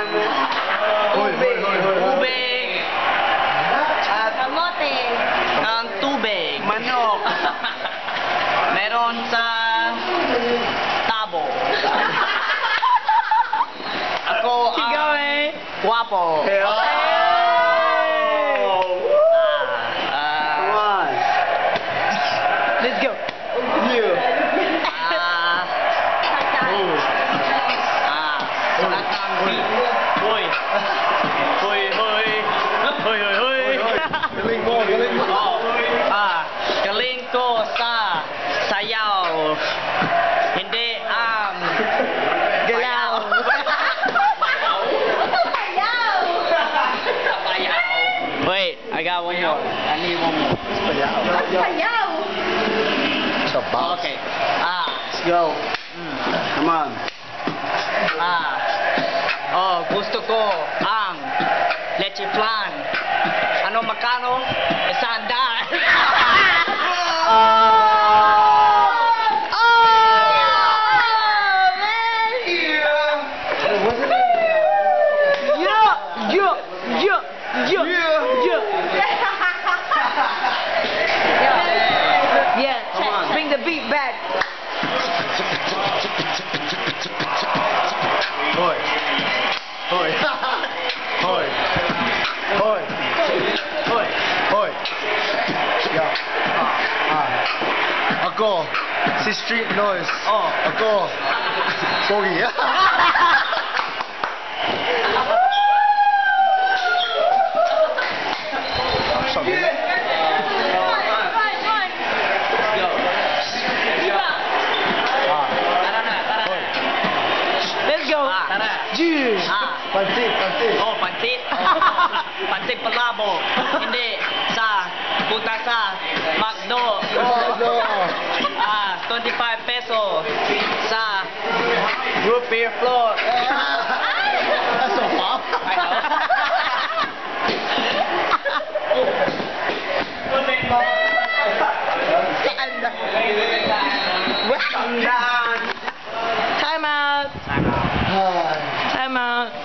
Tubig. Kamote. Ang tubig. Manok. Meron sa tabo. Ako ang guwapo. Come on. Let's go. You. Lahat ng beat. Hoy. Hoy, hoy. Hoy, hoy, hoy. Galing mo, galing mo. Galing ko sa sayaw. Hindi ang galaw. Wait, I got one more. I need one more. Sayaw. Sabaw. Okay. Let's go. Come on. Gusto ko ang leche flan. Ano magkano? $100. Yeah, bring the beat back. Hoy. Hoy. Hoy. Hoy. Hoy. Hoy. Yeah. Ako, si Street Noise. Ako, Pogi. Sabi mo? Let's go. Tara. Pansit, pansit. Pansit. Pansit palabo. Hindi. Punta sa McDo. No. 25 peso sa root beer floor. That's so pop. I know. Time out. Time out.